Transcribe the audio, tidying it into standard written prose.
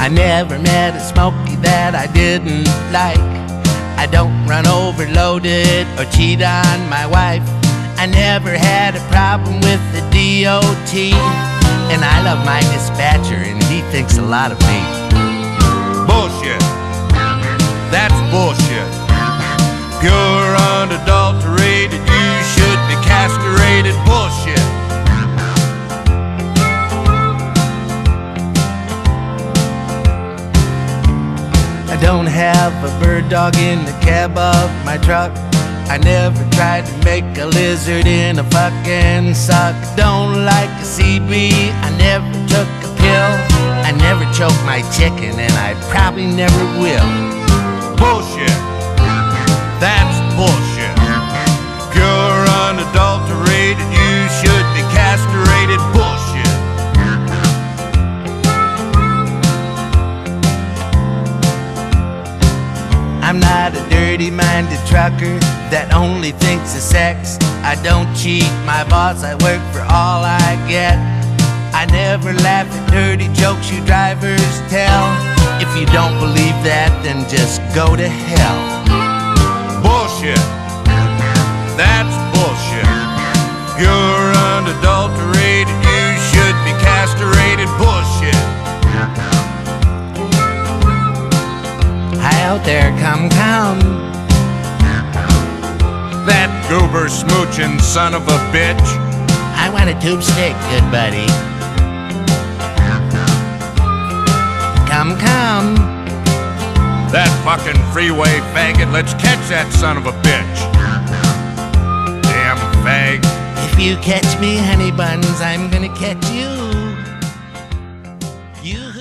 I never met a Smokey that I didn't like. I don't run overloaded or cheat on my wife. I never had a problem with the DOT. And I love my dispatcher and he thinks a lot of me. Bullshit. That's bullshit. Pure unadulterated, you should be castrated. Bullshit. I don't have a bird dog in the cab of my truck. I never tried to make a lizard in a fucking suck. Don't like a CB, I never took a pill. I never choked my chicken and I probably never will. Bullshit. That's bullshit. Pure unadulterated, you should be castrated. Bullshit. I'm not a dirty-minded trucker that only thinks of sex. I don't cheat my boss, I work for all I get. I never laugh at dirty jokes you drivers tell. If you don't believe that, then just go to hell. Bullshit. That's bullshit. Pure unadulterated, you should be castrated. Bullshit. Hi out there, come. That goober smooching son of a bitch. I want a tube steak, good buddy. Come. That fucking freeway faggot. Let's catch that son of a bitch. Damn fag. If you catch me, honey buns, I'm gonna catch you. You